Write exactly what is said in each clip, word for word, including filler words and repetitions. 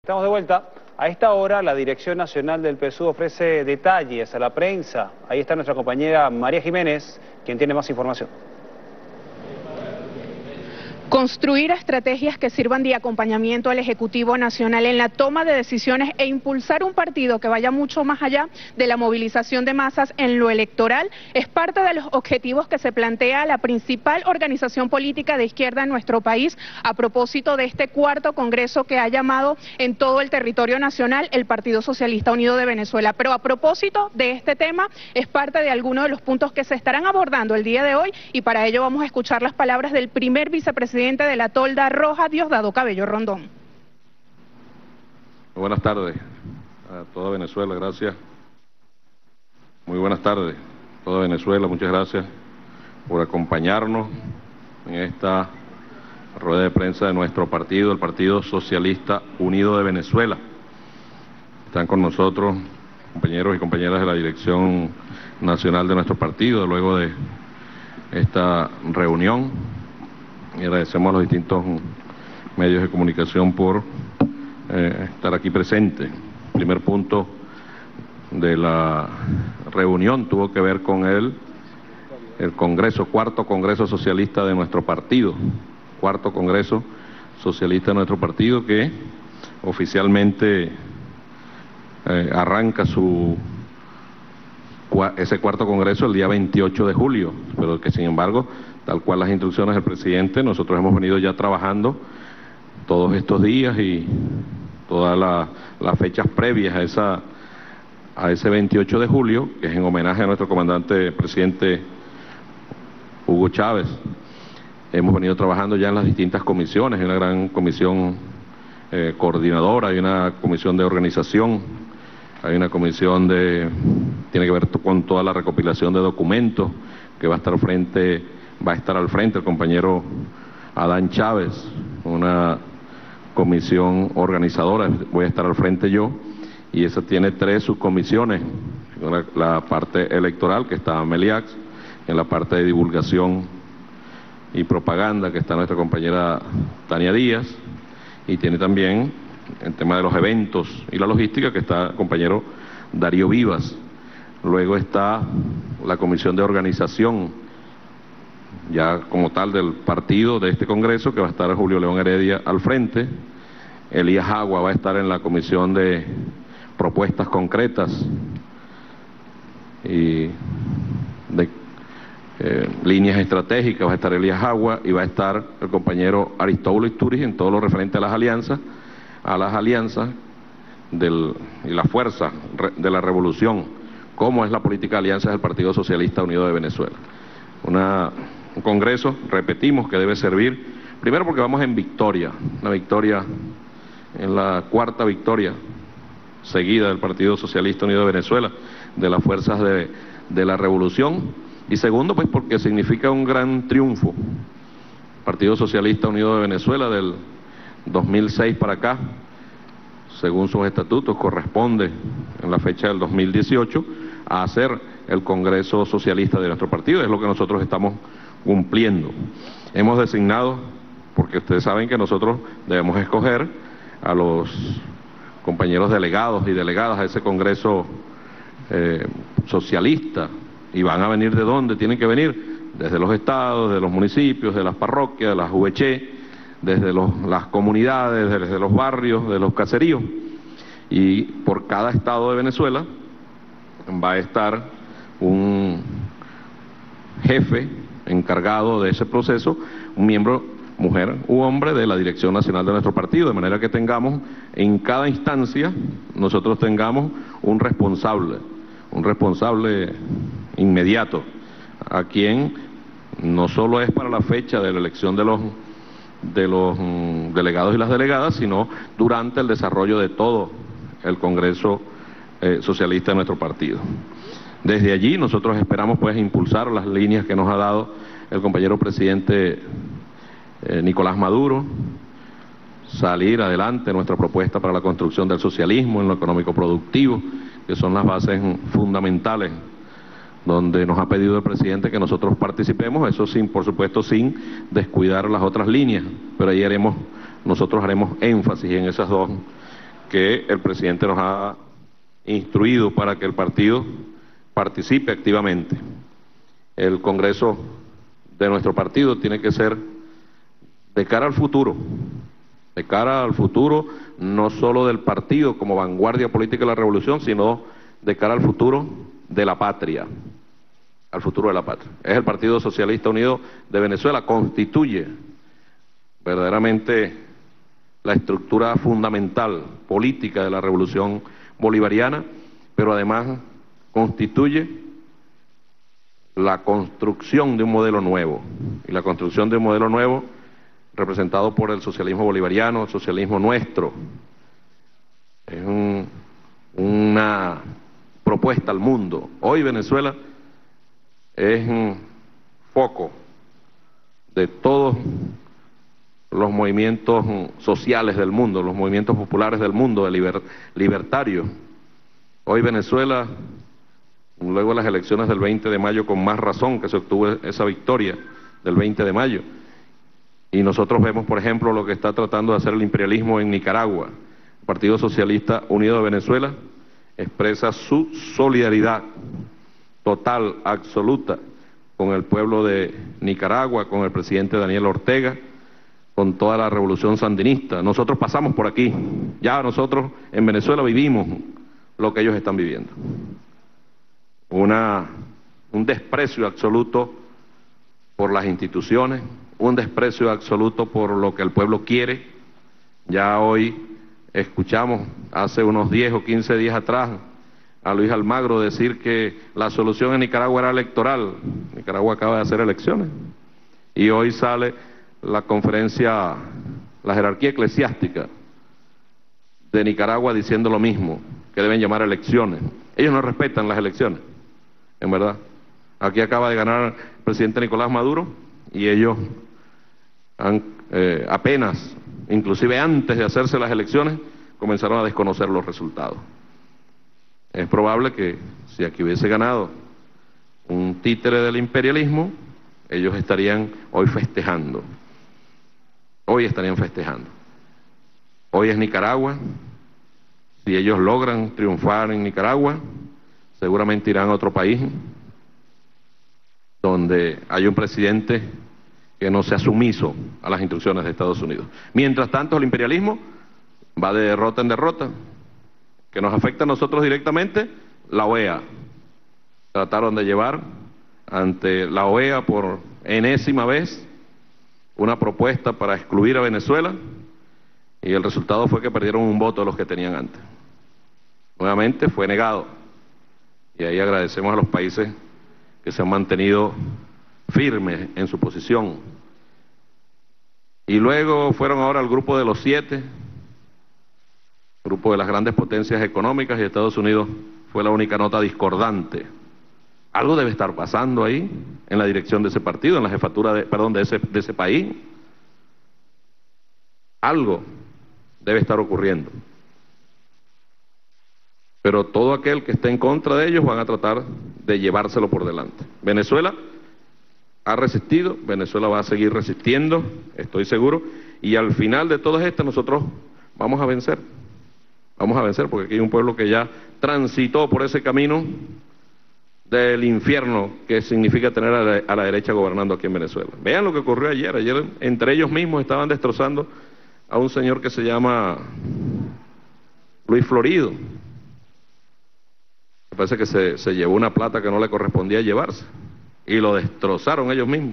Estamos de vuelta. A esta hora, la Dirección Nacional del P S U V ofrece detalles a la prensa. Ahí está nuestra compañera María Jiménez, quien tiene más información. Construir estrategias que sirvan de acompañamiento al Ejecutivo Nacional en la toma de decisiones e impulsar un partido que vaya mucho más allá de la movilización de masas en lo electoral es parte de los objetivos que se plantea la principal organización política de izquierda en nuestro país a propósito de este cuarto congreso que ha llamado en todo el territorio nacional el Partido Socialista Unido de Venezuela. Pero a propósito de este tema es parte de algunos de los puntos que se estarán abordando el día de hoy y para ello vamos a escuchar las palabras del primer vicepresidente de la Tolda Roja, Diosdado Cabello Rondón. Buenas tardes a toda Venezuela, gracias. Muy buenas tardes a toda Venezuela, muchas gracias por acompañarnos en esta rueda de prensa de nuestro partido, el Partido Socialista Unido de Venezuela. Están con nosotros compañeros y compañeras de la Dirección Nacional de nuestro partido, luego de esta reunión. Y agradecemos a los distintos medios de comunicación por eh, estar aquí presentes. El primer punto de la reunión tuvo que ver con el, el Congreso, cuarto Congreso Socialista de nuestro partido, cuarto Congreso Socialista de nuestro partido que oficialmente eh, arranca su ese cuarto Congreso el día veintiocho de julio, pero que sin embargo, tal cual las instrucciones del presidente, nosotros hemos venido ya trabajando todos estos días y todas la, las fechas previas a, esa, a ese veintiocho de julio, que es en homenaje a nuestro comandante presidente Hugo Chávez. Hemos venido trabajando ya en las distintas comisiones, hay una gran comisión eh, coordinadora, hay una comisión de organización, hay una comisión de tiene que ver con toda la recopilación de documentos que va a estar frente va a estar al frente el compañero Adán Chávez, una comisión organizadora, voy a estar al frente yo, y esa tiene tres subcomisiones, una, la parte electoral que está Meliax, en la parte de divulgación y propaganda que está nuestra compañera Tania Díaz, y tiene también el tema de los eventos y la logística que está el compañero Darío Vivas. Luego está la comisión de organización, ya como tal del partido de este congreso, que va a estar Julio León Heredia al frente. Elías Agua va a estar en la comisión de propuestas concretas y de eh, líneas estratégicas, va a estar Elías Agua, y va a estar el compañero Aristóbulo Isturiz en todo lo referente a las alianzas, a las alianzas del, y la fuerza de la revolución, cómo es la política de alianzas del Partido Socialista Unido de Venezuela. Una, un congreso, repetimos, que debe servir, primero porque vamos en victoria, una victoria, en la cuarta victoria seguida del Partido Socialista Unido de Venezuela, de las fuerzas de, de la revolución, y segundo, pues porque significa un gran triunfo. Partido Socialista Unido de Venezuela del dos mil seis para acá, según sus estatutos, corresponde en la fecha del dos mil dieciocho a hacer el Congreso Socialista de nuestro partido, es lo que nosotros estamos cumpliendo. Hemos designado, porque ustedes saben que nosotros debemos escoger a los compañeros delegados y delegadas a ese Congreso eh, Socialista, y van a venir ¿de dónde? Tienen que venir desde los estados, de los municipios, de las parroquias, de las U H E, desde los, las comunidades, desde los barrios, de los caseríos, y por cada estado de Venezuela va a estar un jefe encargado de ese proceso, un miembro, mujer u hombre, de la Dirección Nacional de nuestro partido, de manera que tengamos en cada instancia, nosotros tengamos un responsable, un responsable inmediato, a quien no solo es para la fecha de la elección de los de los mm, delegados y las delegadas, sino durante el desarrollo de todo el Congreso eh, Socialista de nuestro partido. Desde allí nosotros esperamos pues impulsar las líneas que nos ha dado el compañero presidente eh, Nicolás Maduro, salir adelante nuestra propuesta para la construcción del socialismo en lo económico productivo, que son las bases fundamentales donde nos ha pedido el presidente que nosotros participemos, eso sin, por supuesto, sin descuidar las otras líneas, pero ahí haremos, nosotros haremos énfasis en esas dos que el presidente nos ha instruido para que el partido participe activamente. El Congreso de nuestro partido tiene que ser de cara al futuro, de cara al futuro no solo del partido como vanguardia política de la revolución, sino de cara al futuro de la patria, al futuro de la patria. Es el Partido Socialista Unido de Venezuela, constituye verdaderamente la estructura fundamental política de la revolución bolivariana, pero además constituye la construcción de un modelo nuevo, y la construcción de un modelo nuevo representado por el socialismo bolivariano, el socialismo nuestro. Es un, una propuesta al mundo. Hoy Venezuela es un foco de todos los movimientos sociales del mundo, los movimientos populares del mundo, de liber, libertarios. Hoy Venezuela, luego de las elecciones del veinte de mayo, con más razón que se obtuvo esa victoria del veinte de mayo, y nosotros vemos, por ejemplo, lo que está tratando de hacer el imperialismo en Nicaragua. El Partido Socialista Unido de Venezuela expresa su solidaridad total, absoluta, con el pueblo de Nicaragua, con el presidente Daniel Ortega, con toda la revolución sandinista. Nosotros pasamos por aquí, ya nosotros en Venezuela vivimos lo que ellos están viviendo. Una, un desprecio absoluto por las instituciones, un desprecio absoluto por lo que el pueblo quiere. Ya hoy escuchamos, hace unos diez o quince días atrás, a Luis Almagro decir que la solución en Nicaragua era electoral. Nicaragua acaba de hacer elecciones. Y hoy sale la conferencia, la jerarquía eclesiástica de Nicaragua diciendo lo mismo, que deben llamar elecciones. Ellos no respetan las elecciones, en verdad. Aquí acaba de ganar el presidente Nicolás Maduro y ellos han, eh, apenas, inclusive antes de hacerse las elecciones, comenzaron a desconocer los resultados. Es probable que si aquí hubiese ganado un títere del imperialismo, ellos estarían hoy festejando. Hoy estarían festejando. Hoy es Nicaragua. Si ellos logran triunfar en Nicaragua, seguramente irán a otro país donde hay un presidente que no sea sumiso a las instrucciones de Estados Unidos. Mientras tanto, el imperialismo va de derrota en derrota, que nos afecta a nosotros directamente. La O E A trataron de llevar ante la O E A por enésima vez una propuesta para excluir a Venezuela, y el resultado fue que perdieron un voto de los que tenían antes. Nuevamente fue negado, y ahí agradecemos a los países que se han mantenido firmes en su posición. Y luego fueron ahora al grupo de los siete, grupo de las grandes potencias económicas, y Estados Unidos fue la única nota discordante. Algo debe estar pasando ahí, en la dirección de ese partido, en la jefatura de, perdón, de ese, de ese país. Algo debe estar ocurriendo. Pero todo aquel que esté en contra de ellos van a tratar de llevárselo por delante. Venezuela ha resistido, Venezuela va a seguir resistiendo, estoy seguro, y al final de todas estas nosotros vamos a vencer. Vamos a vencer, porque aquí hay un pueblo que ya transitó por ese camino del infierno que significa tener a la, a la derecha gobernando aquí en Venezuela. Vean lo que ocurrió ayer. Ayer entre ellos mismos estaban destrozando a un señor que se llama Luis Florido. Me parece que se, se llevó una plata que no le correspondía llevarse, y lo destrozaron ellos mismos.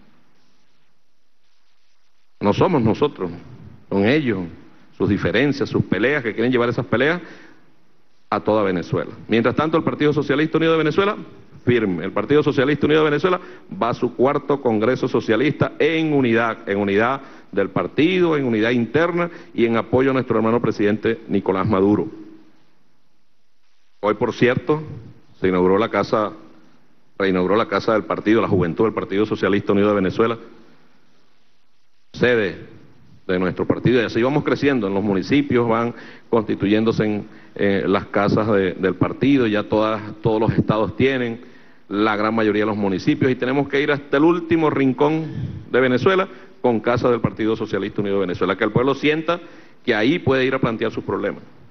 No somos nosotros, son ellos, sus diferencias, sus peleas, que quieren llevar esas peleas a toda Venezuela. Mientras tanto, el Partido Socialista Unido de Venezuela, firme. El Partido Socialista Unido de Venezuela va a su cuarto Congreso Socialista en unidad, en unidad del partido, en unidad interna y en apoyo a nuestro hermano presidente Nicolás Maduro. Hoy, por cierto, se inauguró la casa, reinauguró la casa del partido, la juventud del Partido Socialista Unido de Venezuela, sede de nuestro partido, y así vamos creciendo. En los municipios van constituyéndose en eh, las casas de, del partido, ya todas, todos los estados tienen, la gran mayoría de los municipios, y tenemos que ir hasta el último rincón de Venezuela con casa del Partido Socialista Unido de Venezuela, que el pueblo sienta que ahí puede ir a plantear sus problemas.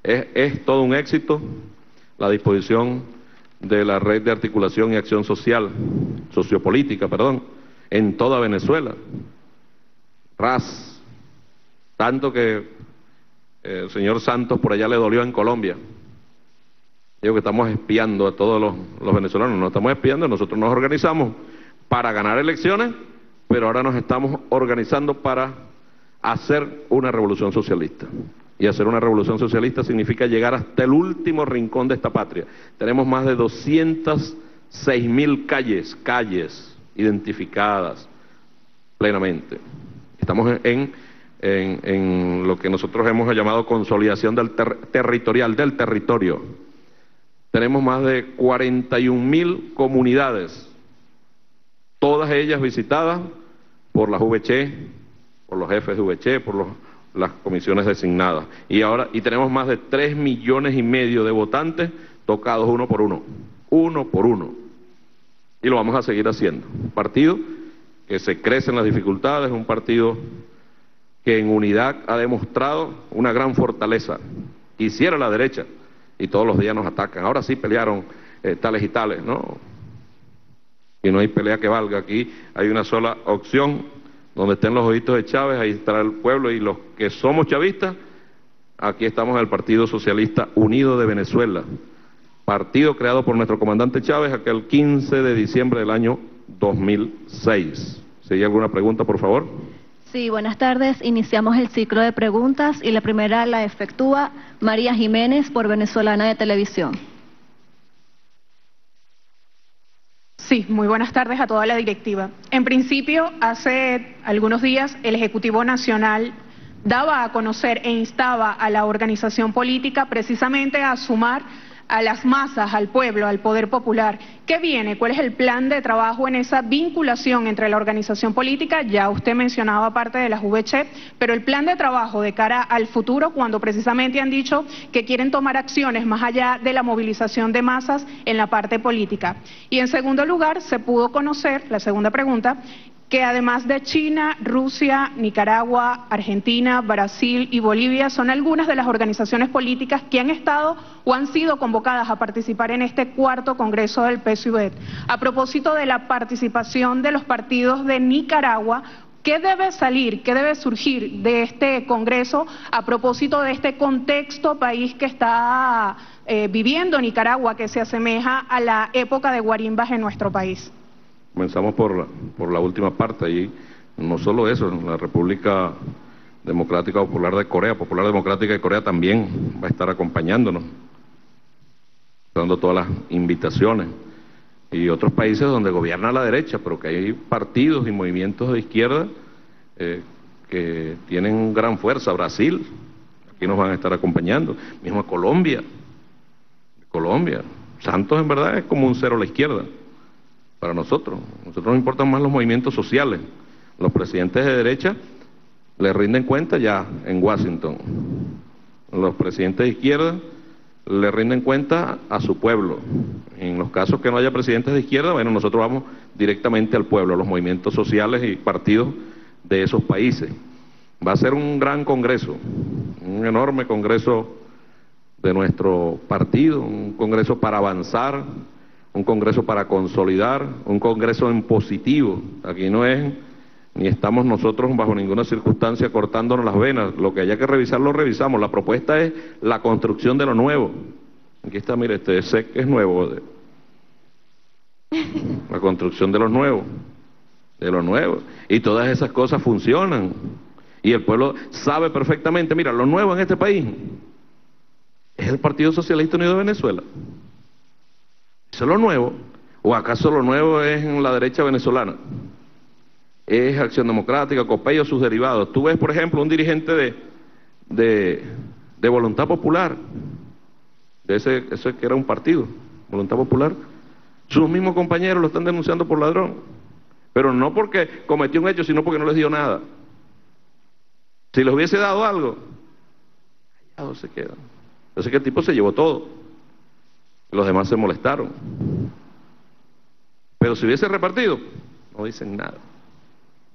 Es, es todo un éxito la disposición de la Red de Articulación y Acción Social, Sociopolítica, perdón, en toda Venezuela. R A S, tanto que el señor Santos por allá le dolió en Colombia. Digo que estamos espiando a todos los, los venezolanos, no estamos espiando, nosotros nos organizamos para ganar elecciones, pero ahora nos estamos organizando para hacer una revolución socialista. Y hacer una revolución socialista significa llegar hasta el último rincón de esta patria. Tenemos más de doscientas seis mil calles, calles identificadas plenamente. Estamos en, en, en lo que nosotros hemos llamado consolidación del ter territorial, del territorio. Tenemos más de cuarenta y un mil comunidades, todas ellas visitadas por las V C, por los jefes de V C, por los, las comisiones designadas. Y ahora y tenemos más de tres millones y medio de votantes tocados uno por uno, uno por uno. Y lo vamos a seguir haciendo. Un partido que se crece en las dificultades, un partido que en unidad ha demostrado una gran fortaleza. Quisiera la derecha, y todos los días nos atacan. Ahora sí pelearon eh, tales y tales, ¿no? Y no hay pelea que valga. Aquí hay una sola opción, donde estén los ojitos de Chávez, ahí estará el pueblo, y los que somos chavistas, aquí estamos en el Partido Socialista Unido de Venezuela, partido creado por nuestro comandante Chávez aquel quince de diciembre del año dos mil seis. Si hay alguna pregunta, por favor. Sí, buenas tardes. Iniciamos el ciclo de preguntas y la primera la efectúa María Jiménez por Venezolana de Televisión. Sí, muy buenas tardes a toda la directiva. En principio, hace algunos días el Ejecutivo Nacional daba a conocer e instaba a la organización política precisamente a sumar a las masas, al pueblo, al poder popular. ¿Qué viene? ¿Cuál es el plan de trabajo en esa vinculación entre la organización política? Ya usted mencionaba parte de las V C, pero el plan de trabajo de cara al futuro, cuando precisamente han dicho que quieren tomar acciones más allá de la movilización de masas en la parte política. Y en segundo lugar, se pudo conocer, la segunda pregunta, que además de China, Rusia, Nicaragua, Argentina, Brasil y Bolivia son algunas de las organizaciones políticas que han estado o han sido convocadas a participar en este cuarto Congreso del P S U V. A propósito de la participación de los partidos de Nicaragua, ¿qué debe salir, qué debe surgir de este Congreso a propósito de este contexto país que está eh, viviendo Nicaragua, que se asemeja a la época de guarimbas en nuestro país? Comenzamos por la, por la última parte, y no solo eso, la República Democrática Popular de Corea, Popular Democrática de Corea también va a estar acompañándonos, dando todas las invitaciones, y otros países donde gobierna la derecha, pero que hay partidos y movimientos de izquierda eh, que tienen gran fuerza. Brasil, aquí nos van a estar acompañando, mismo Colombia, Colombia, Santos en verdad es como un cero a la izquierda. Para nosotros, nosotros nos importan más los movimientos sociales. Los presidentes de derecha le rinden cuenta ya en Washington. Los presidentes de izquierda le rinden cuenta a su pueblo. En los casos que no haya presidentes de izquierda, bueno, nosotros vamos directamente al pueblo, a los movimientos sociales y partidos de esos países. Va a ser un gran congreso, un enorme congreso de nuestro partido, un congreso para avanzar, un congreso para consolidar, un congreso en positivo. Aquí no es, ni estamos nosotros bajo ninguna circunstancia cortándonos las venas. Lo que haya que revisar lo revisamos. La propuesta es la construcción de lo nuevo. Aquí está, mire, este S E C es nuevo. La construcción de lo nuevo, de lo nuevo. Y todas esas cosas funcionan. Y el pueblo sabe perfectamente, mira, lo nuevo en este país es el Partido Socialista Unido de Venezuela. ¿Eso es lo nuevo? ¿O acaso lo nuevo es en la derecha venezolana? Es Acción Democrática, COPEI o sus derivados. Tú ves, por ejemplo, un dirigente de, de, de Voluntad Popular, de ese, ese que era un partido, Voluntad Popular, sus mismos compañeros lo están denunciando por ladrón, pero no porque cometió un hecho, sino porque no les dio nada. Si les hubiese dado algo, callados se quedan. Entonces que el tipo se llevó todo. Los demás se molestaron. Pero si hubiese repartido, no dicen nada.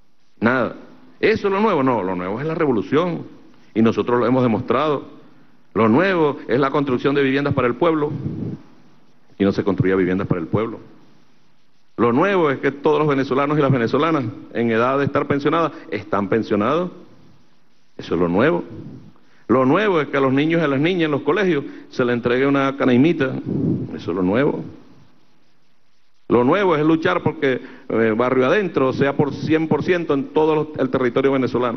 Nada. ¿Eso es lo nuevo? No, lo nuevo es la revolución. Y nosotros lo hemos demostrado. Lo nuevo es la construcción de viviendas para el pueblo, y no se construía viviendas para el pueblo. Lo nuevo es que todos los venezolanos y las venezolanas en edad de estar pensionadas están pensionados. Eso es lo nuevo. Lo nuevo es que a los niños y a las niñas en los colegios se les entregue una canaimita. Eso es lo nuevo. Lo nuevo es luchar porque eh, barrio adentro sea por cien por ciento en todo los, el territorio venezolano.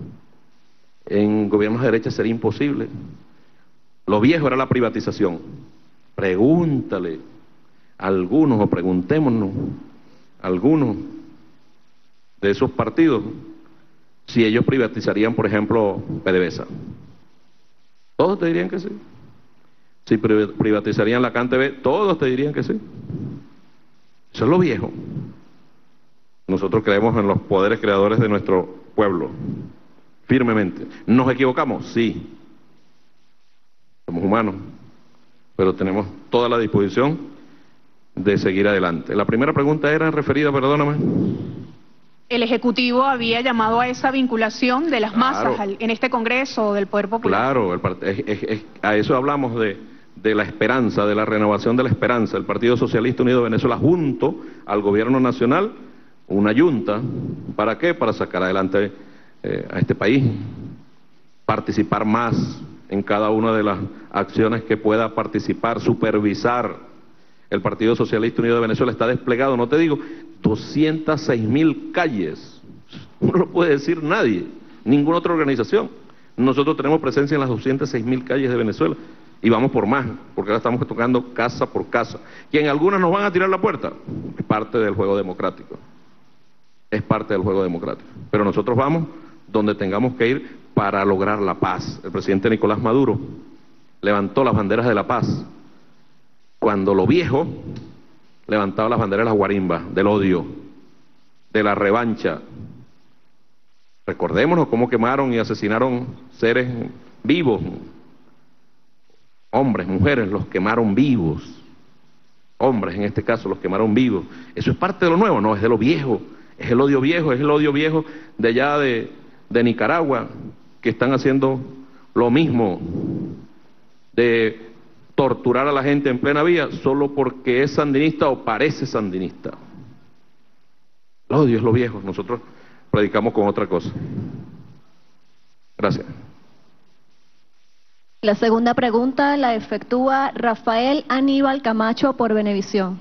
En gobiernos de derecha sería imposible. Lo viejo era la privatización. Pregúntale a algunos, o preguntémonos a algunos de esos partidos si ellos privatizarían, por ejemplo, PDVSA. Todos te dirían que sí. Si privatizarían la CanTV, todos te dirían que sí. Eso es lo viejo. Nosotros creemos en los poderes creadores de nuestro pueblo, firmemente. ¿Nos equivocamos? Sí. Somos humanos, pero tenemos toda la disposición de seguir adelante. La primera pregunta era referida, perdóname. El Ejecutivo había llamado a esa vinculación de las Claro. masas al, en este Congreso del Poder Popular. Claro, el part- es- es- es- a eso hablamos de, de la esperanza, de la renovación de la esperanza. El Partido Socialista Unido de Venezuela junto al Gobierno Nacional, una yunta, ¿para qué? Para sacar adelante eh, a este país, participar más en cada una de las acciones que pueda participar, supervisar. El Partido Socialista Unido de Venezuela está desplegado, no te digo, doscientas seis mil calles. No lo puede decir nadie, ninguna otra organización. Nosotros tenemos presencia en las doscientas seis mil calles de Venezuela y vamos por más, porque ahora estamos tocando casa por casa. Que en algunas nos van a tirar la puerta, es parte del juego democrático. Es parte del juego democrático. Pero nosotros vamos donde tengamos que ir para lograr la paz. El presidente Nicolás Maduro levantó las banderas de la paz cuando lo viejo levantaba las banderas de las guarimbas, del odio, de la revancha. Recordémonos cómo quemaron y asesinaron seres vivos, hombres, mujeres, los quemaron vivos, hombres en este caso los quemaron vivos. Eso es parte de lo nuevo, no, es de lo viejo, es el odio viejo, es el odio viejo de allá de, de Nicaragua, que están haciendo lo mismo, de torturar a la gente en plena vía solo porque es sandinista o parece sandinista. El odio es lo viejo, nosotros predicamos con otra cosa. Gracias. La segunda pregunta la efectúa Rafael Aníbal Camacho por Venevisión.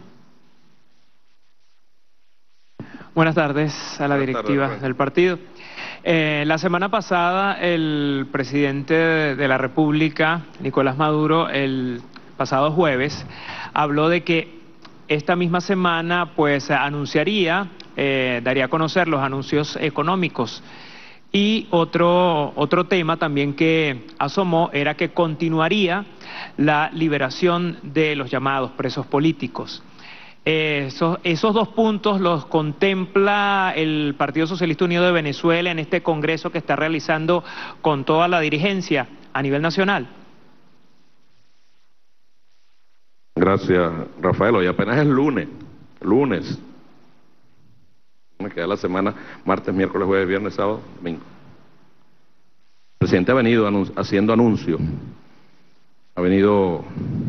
Buenas tardes a la Buenas directiva tardes, del partido. Eh, la semana pasada el presidente de la República, Nicolás Maduro, el pasado jueves, habló de que esta misma semana pues anunciaría, eh, daría a conocer los anuncios económicos. Y otro, otro tema también que asomó era que continuaría la liberación de los llamados presos políticos. Eh, esos, esos dos puntos los contempla el Partido Socialista Unido de Venezuela en este congreso que está realizando con toda la dirigencia a nivel nacional. Gracias, Rafael. Hoy apenas es lunes, lunes. Me queda la semana, martes, miércoles, jueves, viernes, sábado, domingo. El presidente ha venido anun- haciendo anuncios, ha venido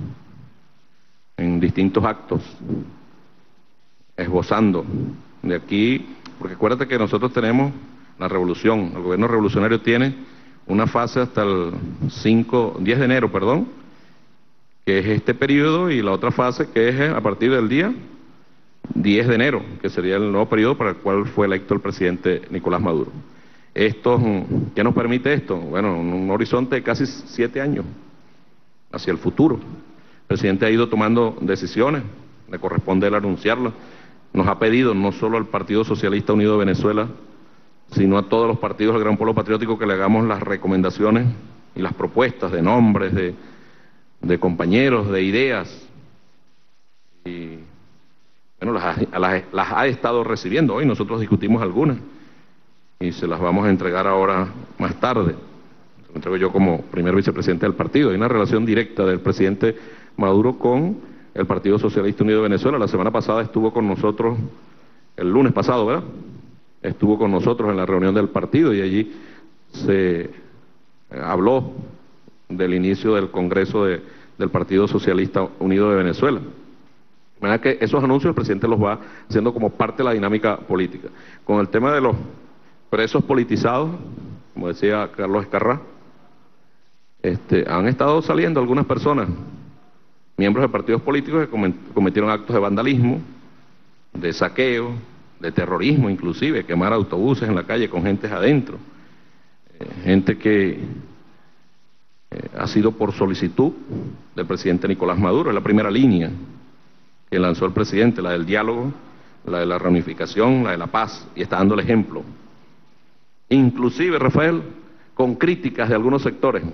en distintos actos, esbozando de aquí, porque acuérdate que nosotros tenemos la revolución, el gobierno revolucionario tiene una fase hasta el cinco, diez de enero, perdón, que es este periodo, y la otra fase que es a partir del día diez de enero, que sería el nuevo periodo para el cual fue electo el presidente Nicolás Maduro. Esto, ¿qué nos permite esto? Bueno, un horizonte de casi siete años hacia el futuro. El presidente ha ido tomando decisiones, le corresponde él anunciarlas. Nos ha pedido no solo al Partido Socialista Unido de Venezuela, sino a todos los partidos del Gran Pueblo Patriótico que le hagamos las recomendaciones y las propuestas de nombres, de, de compañeros, de ideas. Y bueno, las, ha- las, las ha estado recibiendo. Hoy nosotros discutimos algunas y se las vamos a entregar ahora más tarde. Se lo entrego yo como primer vicepresidente del partido. Hay una relación directa del presidente Maduro con el Partido Socialista Unido de Venezuela. La semana pasada estuvo con nosotros, el lunes pasado, ¿verdad? Estuvo con nosotros en la reunión del partido y allí se habló del inicio del Congreso de, del Partido Socialista Unido de Venezuela. De manera que esos anuncios el presidente los va haciendo como parte de la dinámica política. Con el tema de los presos politizados, como decía Carlos Escarrá, este, han estado saliendo algunas personas, miembros de partidos políticos que cometieron actos de vandalismo, de saqueo, de terrorismo inclusive, quemar autobuses en la calle con gentes adentro, eh, gente que eh, ha sido por solicitud del presidente Nicolás Maduro, es la primera línea que lanzó el presidente, la del diálogo, la de la reunificación, la de la paz, y está dando el ejemplo. Inclusive, Rafael, con críticas de algunos sectores.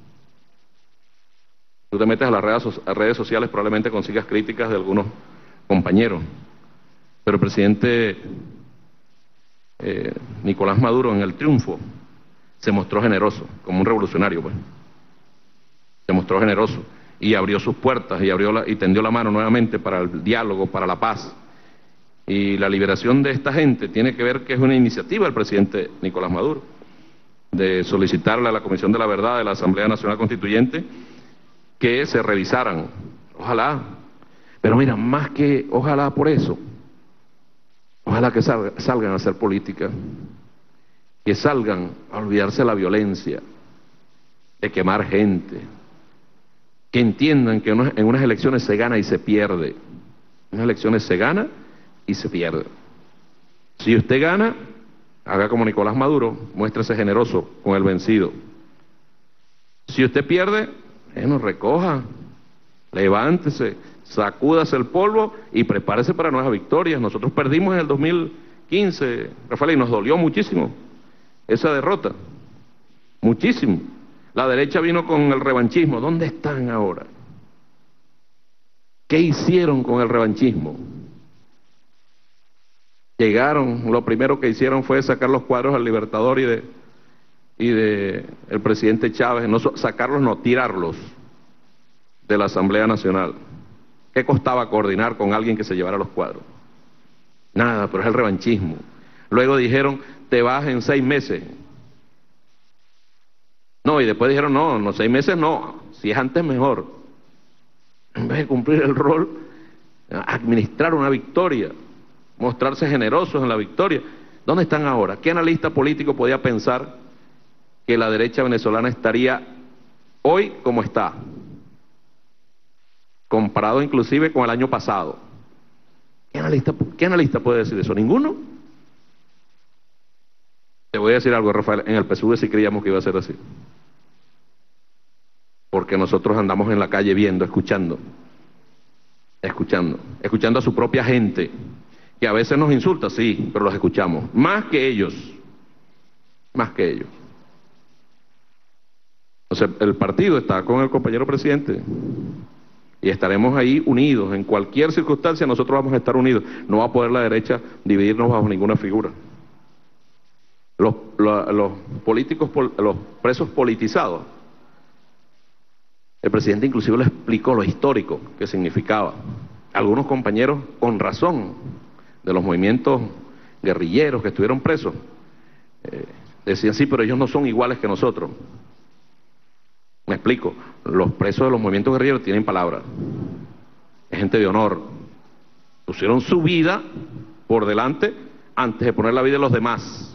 Tú te metes a las redes, a redes sociales, probablemente consigas críticas de algunos compañeros. Pero el presidente eh, Nicolás Maduro en el triunfo se mostró generoso, como un revolucionario, pues. Se mostró generoso y abrió sus puertas y, abrió la, y tendió la mano nuevamente para el diálogo, para la paz. Y la liberación de esta gente tiene que ver que es una iniciativa del presidente Nicolás Maduro, de solicitarle a la Comisión de la Verdad de la Asamblea Nacional Constituyente que se revisaran. Ojalá. Pero mira, más que ojalá por eso, ojalá que salga, salgan a hacer política, que salgan a olvidarse de la violencia, de quemar gente, que entiendan que en unas elecciones se gana y se pierde. En unas elecciones se gana y se pierde. Si usted gana, haga como Nicolás Maduro, muéstrese generoso con el vencido. Si usted pierde, bueno, recoja, levántese, sacúdase el polvo y prepárese para nuevas victorias. Nosotros perdimos en el dos mil quince, Rafael, y nos dolió muchísimo esa derrota, muchísimo. La derecha vino con el revanchismo. ¿Dónde están ahora? ¿Qué hicieron con el revanchismo? Llegaron, lo primero que hicieron fue sacar los cuadros al Libertador y de, y de el presidente Chávez, no sacarlos, no, tirarlos de la Asamblea Nacional. ¿Qué costaba coordinar con alguien que se llevara los cuadros? Nada, pero es el revanchismo. Luego dijeron, te vas en seis meses. No, y después dijeron, no, no, seis meses no, si es antes mejor. En vez de cumplir el rol, administrar una victoria, mostrarse generosos en la victoria. ¿Dónde están ahora? ¿Qué analista político podía pensar que la derecha venezolana estaría hoy como está? Comparado inclusive con el año pasado. ¿Qué analista, qué analista puede decir eso? ¿Ninguno? Te voy a decir algo, Rafael, en el P S U V sí creíamos que iba a ser así. Porque nosotros andamos en la calle viendo, escuchando, escuchando, escuchando a su propia gente, que a veces nos insulta, sí, pero los escuchamos, más que ellos, más que ellos. Entonces, el partido está con el compañero presidente y estaremos ahí unidos, en cualquier circunstancia nosotros vamos a estar unidos, no va a poder la derecha dividirnos bajo ninguna figura. Los, los, los políticos, los presos politizados, el presidente inclusive le explicó lo histórico que significaba. Algunos compañeros, con razón, de los movimientos guerrilleros que estuvieron presos, eh, decían, sí, pero ellos no son iguales que nosotros. Me explico, los presos de los movimientos guerrilleros tienen palabra, es gente de honor, pusieron su vida por delante antes de poner la vida de los demás.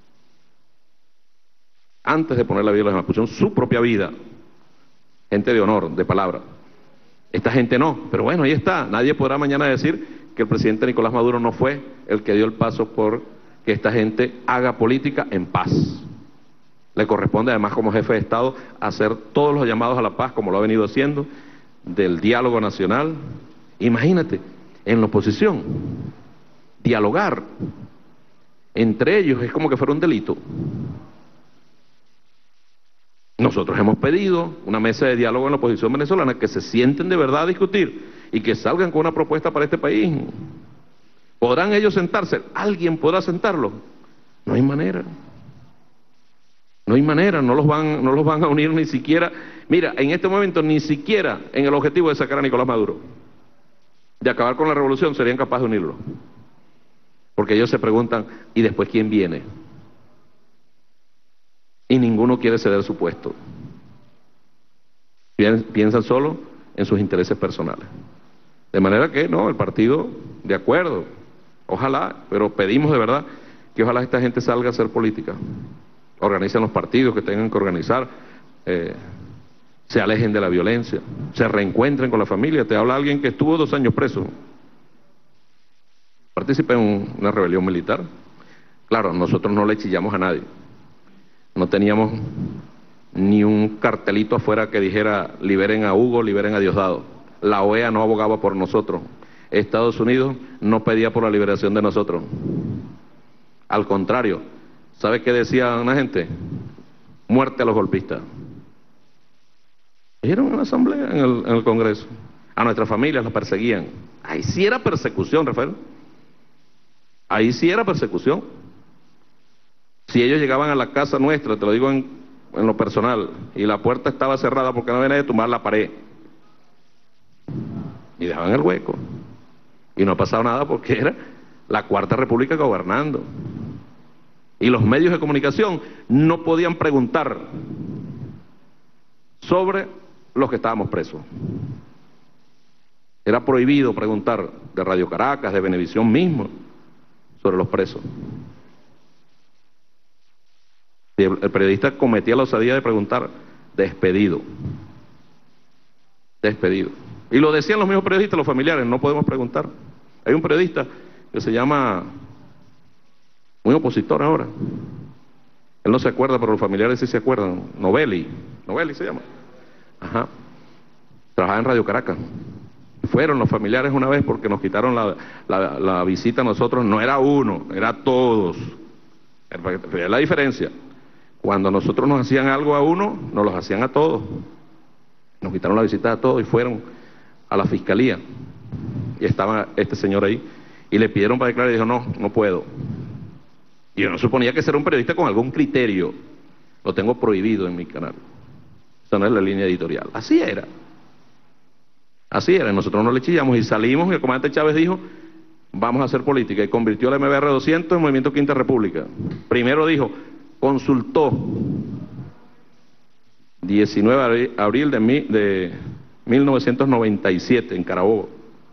Antes de poner la vida de los demás, pusieron su propia vida. Gente de honor, de palabra. Esta gente no, pero bueno, ahí está. Nadie podrá mañana decir que el presidente Nicolás Maduro no fue el que dio el paso por que esta gente haga política en paz. Le corresponde además como jefe de Estado hacer todos los llamados a la paz, como lo ha venido haciendo, del diálogo nacional. Imagínate, en la oposición, dialogar entre ellos es como que fuera un delito. Nosotros hemos pedido una mesa de diálogo en la oposición venezolana, que se sienten de verdad a discutir y que salgan con una propuesta para este país. ¿Podrán ellos sentarse? ¿Alguien podrá sentarlos? No hay manera. No hay manera, no los van, no los van a unir ni siquiera. Mira, en este momento ni siquiera en el objetivo de sacar a Nicolás Maduro, de acabar con la revolución, serían capaces de unirlo. Porque ellos se preguntan, ¿y después quién viene? Y ninguno quiere ceder su puesto. Piensan solo en sus intereses personales. De manera que, no, el partido, de acuerdo, ojalá, pero pedimos de verdad que ojalá esta gente salga a hacer política. Organicen los partidos que tengan que organizar, eh, se alejen de la violencia, se reencuentren con la familia. Te habla alguien que estuvo dos años preso. Participé en una rebelión militar. Claro, nosotros no le chillamos a nadie. No teníamos ni un cartelito afuera que dijera liberen a Hugo, liberen a Diosdado. La O E A no abogaba por nosotros. Estados Unidos no pedía por la liberación de nosotros. Al contrario, ¿sabe qué decía una gente? Muerte a los golpistas. Dijeron en la asamblea, en el, en el Congreso. A nuestras familias las perseguían. Ahí sí era persecución, Rafael. Ahí sí era persecución. Si ellos llegaban a la casa nuestra, te lo digo en, en lo personal, y la puerta estaba cerrada porque no había nadie, tumbar la pared. Y dejaban el hueco. Y no ha pasado nada porque era la Cuarta República gobernando. Y los medios de comunicación no podían preguntar sobre los que estábamos presos. Era prohibido preguntar de Radio Caracas, de Venevisión mismo, sobre los presos. Y el, el periodista cometía la osadía de preguntar, despedido. Despedido. Y lo decían los mismos periodistas, los familiares, no podemos preguntar. Hay un periodista que se llama, muy opositor ahora, él no se acuerda, pero los familiares sí se acuerdan, Novelli, Novelli se llama. Ajá. Trabajaba en Radio Caracas. Fueron los familiares una vez porque nos quitaron la, la, la visita a nosotros, no era uno, era todos. Es la diferencia. Cuando nosotros nos hacían algo a uno, nos los hacían a todos. Nos quitaron la visita a todos y fueron a la fiscalía. Y estaba este señor ahí. Y le pidieron para declarar y dijo, no, no puedo. Y yo no suponía que ser un periodista con algún criterio. Lo tengo prohibido en mi canal. Esa no es la línea editorial. Así era. Así era. Nosotros no le chillamos y salimos y el comandante Chávez dijo, vamos a hacer política. Y convirtió la M B R doscientos en Movimiento Quinta República. Primero dijo, consultó diecinueve de abril de, mi, de mil novecientos noventa y siete en Carabobo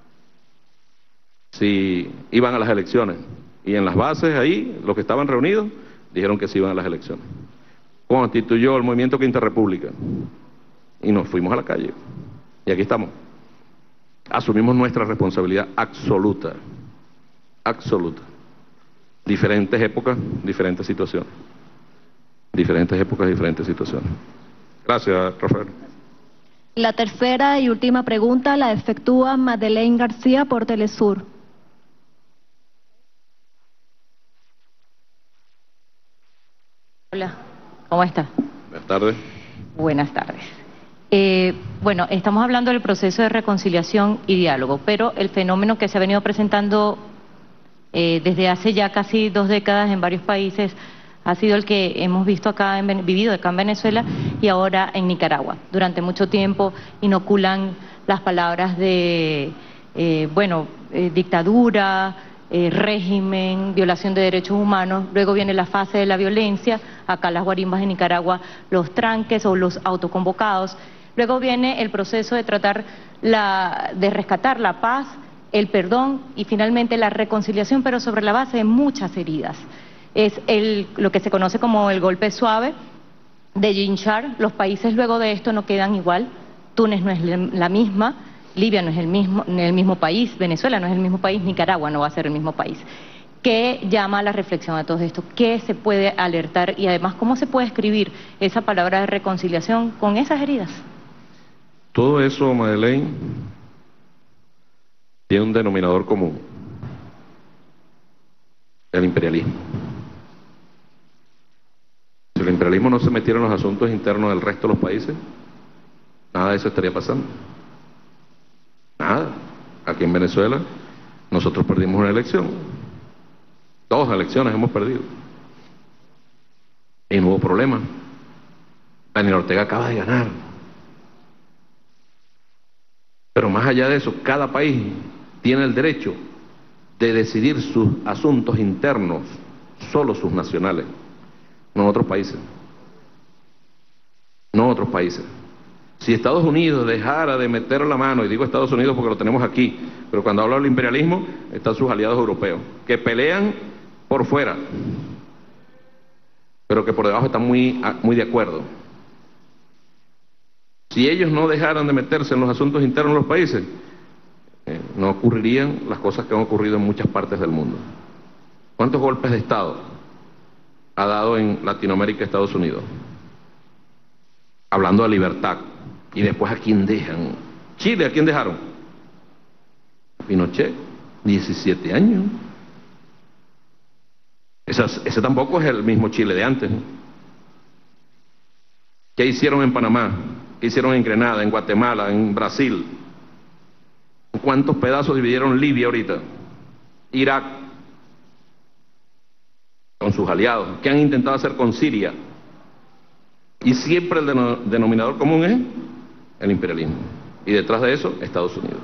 si iban a las elecciones. Y en las bases ahí, los que estaban reunidos, dijeron que sí iban a las elecciones. Constituyó el Movimiento Quinta República. Y nos fuimos a la calle. Y aquí estamos. Asumimos nuestra responsabilidad absoluta. Absoluta. Diferentes épocas, diferentes situaciones. Diferentes épocas, diferentes situaciones. Gracias, Rafael. La tercera y última pregunta la efectúa Madeleine García por Telesur. Hola, ¿cómo está? Buenas tardes. Buenas tardes. Eh, bueno, estamos hablando del proceso de reconciliación y diálogo, pero el fenómeno que se ha venido presentando eh, desde hace ya casi dos décadas en varios países ha sido el que hemos visto acá, en, vivido acá en Venezuela y ahora en Nicaragua. Durante mucho tiempo inoculan las palabras de, eh, bueno, eh, dictadura, eh, régimen, violación de derechos humanos. Luego viene la fase de la violencia, acá las guarimbas en Nicaragua, los tranques o los autoconvocados. Luego viene el proceso de tratar la, de rescatar la paz, el perdón y finalmente la reconciliación, pero sobre la base de muchas heridas. Es el, lo que se conoce como el golpe suave de Ginchar. Los países luego de esto no quedan igual. Túnez no es la misma, Libia no es el mismo, el mismo país, Venezuela no es el mismo país, Nicaragua no va a ser el mismo país. ¿Qué llama a la reflexión de todo esto? ¿Qué se puede alertar? Y además, ¿cómo se puede escribir esa palabra de reconciliación con esas heridas? Todo eso, Madeleine, tiene un denominador común: el imperialismo. Si el imperialismo no se metiera en los asuntos internos del resto de los países, nada de eso estaría pasando. Nada. Aquí en Venezuela nosotros perdimos una elección. Dos elecciones hemos perdido. Y no hubo problema. Daniel Ortega acaba de ganar. Pero más allá de eso, cada país tiene el derecho de decidir sus asuntos internos, solo sus nacionales, no otros países. No otros países. Si Estados Unidos dejara de meter la mano, y digo Estados Unidos porque lo tenemos aquí, pero cuando hablo del imperialismo están sus aliados europeos, que pelean por fuera, pero que por debajo están muy, muy de acuerdo. Si ellos no dejaran de meterse en los asuntos internos de los países, eh, no ocurrirían las cosas que han ocurrido en muchas partes del mundo. ¿Cuántos golpes de Estado ha dado en Latinoamérica Estados Unidos? Hablando de libertad. Y después, ¿a quién dejan? Chile, ¿a quién dejaron? Pinochet, diecisiete años. Esas, ese tampoco es el mismo Chile de antes, ¿no? ¿Qué hicieron en Panamá? ¿Qué hicieron en Grenada, en Guatemala, en Brasil? ¿Cuántos pedazos dividieron Libia ahorita? Irak, con sus aliados. ¿Qué han intentado hacer con Siria? Y siempre el denominador común es el imperialismo. Y detrás de eso, Estados Unidos.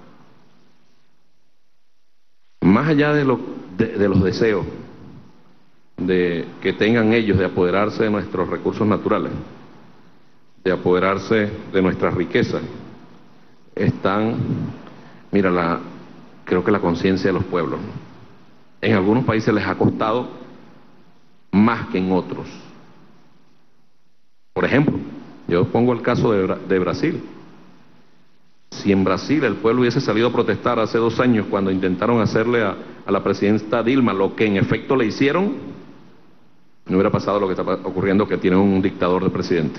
Más allá de, lo, de, de los deseos de que tengan ellos de apoderarse de nuestros recursos naturales, de apoderarse de nuestras riquezas, están, mira, la, creo que la conciencia de los pueblos, ¿no? En algunos países les ha costado más que en otros. Por ejemplo, yo pongo el caso de, Bra de Brasil. Si en Brasil el pueblo hubiese salido a protestar hace dos años cuando intentaron hacerle a, a la presidenta Dilma lo que en efecto le hicieron, no hubiera pasado lo que está ocurriendo, que tiene un dictador de presidente.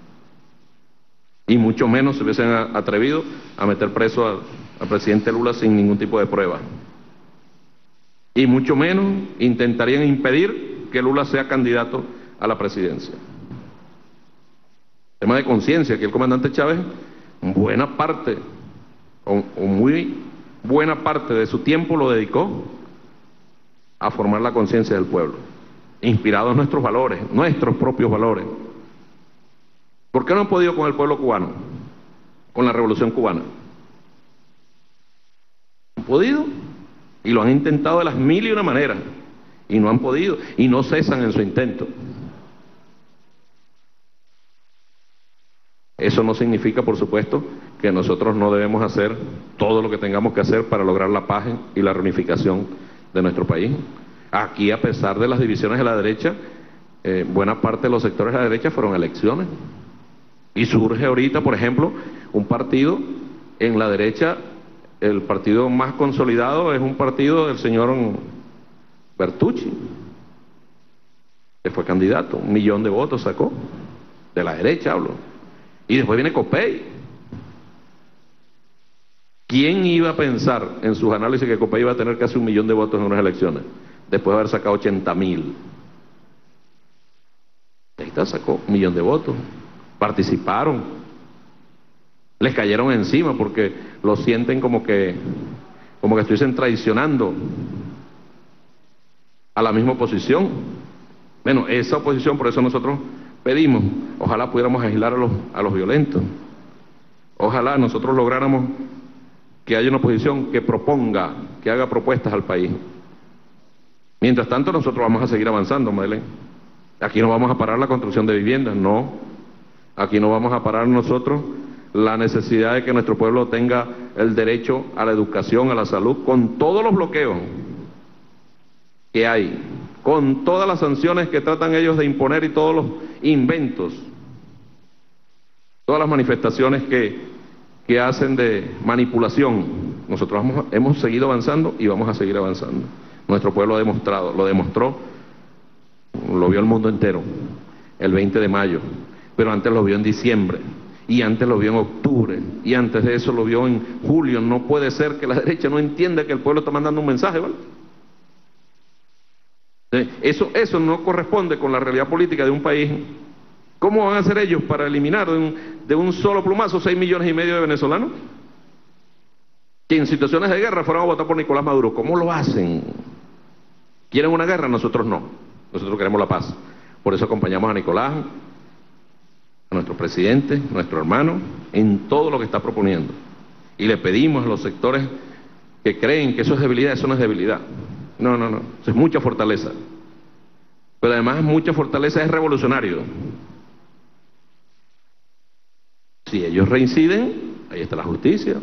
Y mucho menos se hubiesen atrevido a meter preso al, al presidente Lula sin ningún tipo de prueba. Y mucho menos intentarían impedir que Lula sea candidato a la presidencia. Tema de conciencia, que el comandante Chávez, buena parte, o, o muy buena parte de su tiempo lo dedicó a formar la conciencia del pueblo, inspirado en nuestros valores, nuestros propios valores. ¿Por qué no han podido con el pueblo cubano, con la revolución cubana? Han podido, y lo han intentado de las mil y una maneras, y no han podido, y no cesan en su intento. Eso no significa, por supuesto, que nosotros no debemos hacer todo lo que tengamos que hacer para lograr la paz y la reunificación de nuestro país. Aquí, a pesar de las divisiones de la derecha, eh, buena parte de los sectores de la derecha fueron elecciones. Y surge ahorita, por ejemplo, un partido en la derecha, el partido más consolidado es un partido del señor Bertucci, que fue candidato, un millón de votos sacó, de la derecha hablo. Y después viene Copey. ¿Quién iba a pensar en sus análisis que Copey iba a tener casi un millón de votos en unas elecciones, después de haber sacado ochenta mil? Ahí está, sacó un millón de votos. Participaron. Les cayeron encima porque lo sienten como que, como que estuviesen traicionando a la misma oposición. Bueno, esa oposición, por eso nosotros pedimos, ojalá pudiéramos aislar a los, a los violentos. Ojalá nosotros lográramos que haya una oposición que proponga, que haga propuestas al país. Mientras tanto, nosotros vamos a seguir avanzando, Madeleine. Aquí no vamos a parar la construcción de viviendas, no. Aquí no vamos a parar nosotros la necesidad de que nuestro pueblo tenga el derecho a la educación, a la salud, con todos los bloqueos que hay, con todas las sanciones que tratan ellos de imponer y todos los inventos, todas las manifestaciones que, que hacen de manipulación. Nosotros vamos, hemos seguido avanzando y vamos a seguir avanzando. Nuestro pueblo ha demostrado, lo demostró, lo vio el mundo entero, el veinte de mayo, pero antes lo vio en diciembre, y antes lo vio en octubre, y antes de eso lo vio en julio. No puede ser que la derecha no entienda que el pueblo está mandando un mensaje, ¿vale? Eso, eso no corresponde con la realidad política de un país. ¿Cómo van a hacer ellos para eliminar de un, de un solo plumazo seis millones y medio de venezolanos que en situaciones de guerra fueron a votar por Nicolás Maduro? ¿Cómo lo hacen? ¿Quieren una guerra? Nosotros no. Nosotros queremos la paz. Por eso acompañamos a Nicolás, a nuestro presidente, nuestro hermano, en todo lo que está proponiendo. Y le pedimos a los sectores que creen que eso es debilidad, eso no es debilidad. No, no, no, eso es mucha fortaleza. Pero además mucha fortaleza es revolucionario. Si ellos reinciden, ahí está la justicia.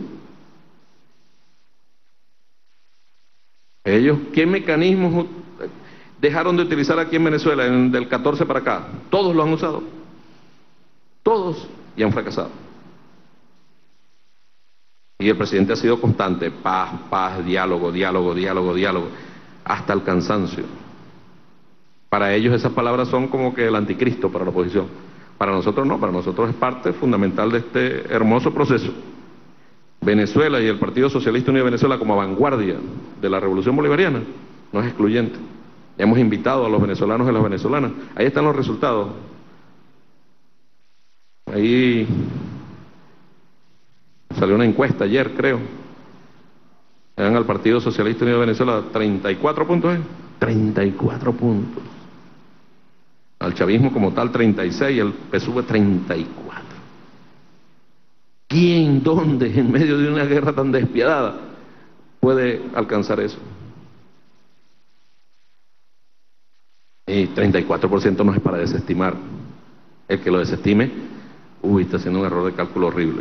Ellos, ¿qué mecanismos dejaron de utilizar aquí en Venezuela en, del catorce para acá? Todos lo han usado. Todos, y han fracasado. Y el presidente ha sido constante: paz, paz, diálogo, diálogo, diálogo, diálogo, hasta el cansancio. Para ellos esas palabras son como que el anticristo para la oposición. Para nosotros no, para nosotros es parte fundamental de este hermoso proceso. Venezuela y el Partido Socialista Unido de Venezuela como vanguardia de la revolución bolivariana no es excluyente. Hemos invitado a los venezolanos y a las venezolanas. Ahí están los resultados. Ahí salió una encuesta ayer, creo. Dan al Partido Socialista Unido de Venezuela treinta y cuatro puntos, ¿eh? treinta y cuatro puntos. Al chavismo como tal treinta y seis, el P S U V treinta y cuatro. ¿Quién, dónde, en medio de una guerra tan despiadada, puede alcanzar eso? Y treinta y cuatro por ciento no es para desestimar. El que lo desestime, uy, está haciendo un error de cálculo horrible.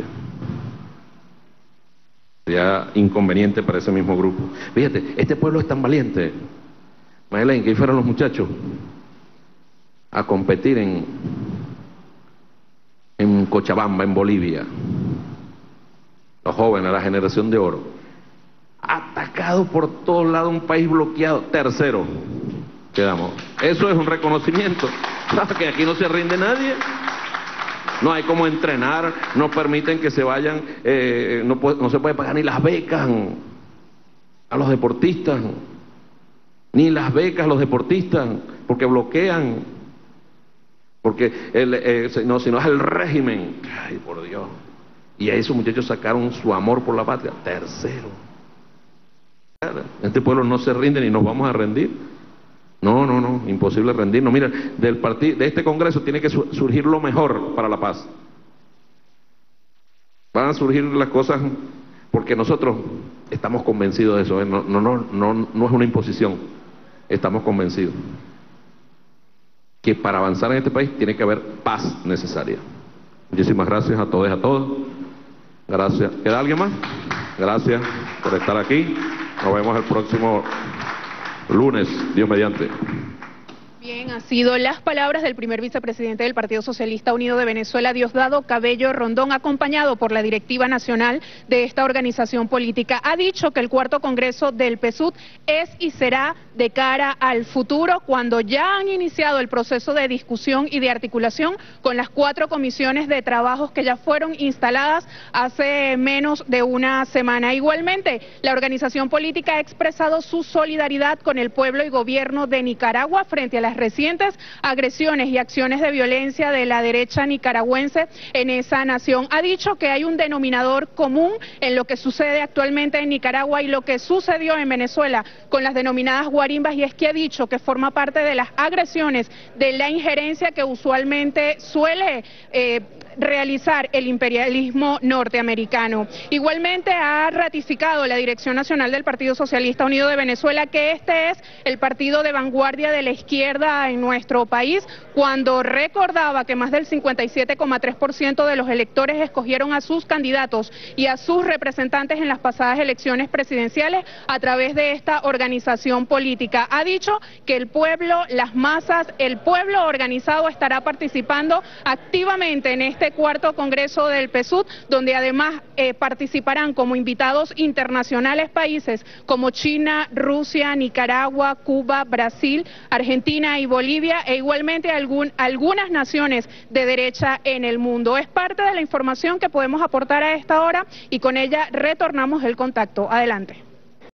Sería inconveniente para ese mismo grupo. Fíjate, este pueblo es tan valiente. Maylene, que ahí fueron los muchachos a competir en, en Cochabamba, en Bolivia. Los jóvenes, la generación de oro. Atacado por todos lados, un país bloqueado. Tercero quedamos. Eso es un reconocimiento. Que aquí no se rinde nadie. No hay cómo entrenar, no permiten que se vayan, eh, no, puede, no se puede pagar ni las becas a los deportistas, ni las becas a los deportistas, porque bloquean, porque el, eh, no, si no es el régimen. Ay, por Dios. Y a esos muchachos sacaron su amor por la patria. Tercero. Este pueblo no se rinde ni nos vamos a rendir. No, no, no, imposible rendirnos. Mira, del partido, de este Congreso tiene que su surgir lo mejor para la paz. Van a surgir las cosas porque nosotros estamos convencidos de eso, ¿eh? no, no, no, no, no es una imposición. Estamos convencidos que para avanzar en este país tiene que haber paz necesaria. Muchísimas gracias a todos y a todos. Gracias. ¿Queda alguien más? Gracias por estar aquí. Nos vemos el próximo lunes, Dios mediante. Bien, han sido las palabras del primer vicepresidente del Partido Socialista Unido de Venezuela, Diosdado Cabello Rondón, acompañado por la directiva nacional de esta organización política. Ha dicho que el cuarto congreso del P S U V es y será de cara al futuro, cuando ya han iniciado el proceso de discusión y de articulación con las cuatro comisiones de trabajos que ya fueron instaladas hace menos de una semana. Igualmente, la organización política ha expresado su solidaridad con el pueblo y gobierno de Nicaragua frente a las recientes agresiones y acciones de violencia de la derecha nicaragüense en esa nación. Ha dicho que hay un denominador común en lo que sucede actualmente en Nicaragua y lo que sucedió en Venezuela con las denominadas guarimbas, y es que ha dicho que forma parte de las agresiones, de la injerencia que usualmente suele eh, realizar el imperialismo norteamericano. Igualmente ha ratificado la Dirección Nacional del Partido Socialista Unido de Venezuela que este es el partido de vanguardia de la izquierda en nuestro país, cuando recordaba que más del cincuenta y siete coma tres por ciento de los electores escogieron a sus candidatos y a sus representantes en las pasadas elecciones presidenciales a través de esta organización política. Ha dicho que el pueblo, las masas, el pueblo organizado estará participando activamente en este cuarto congreso del P S U V, donde además eh, participarán como invitados internacionales países como China, Rusia, Nicaragua, Cuba, Brasil, Argentina y Bolivia, e igualmente algún, algunas naciones de derecha en el mundo. Es parte de la información que podemos aportar a esta hora y con ella retornamos el contacto. Adelante.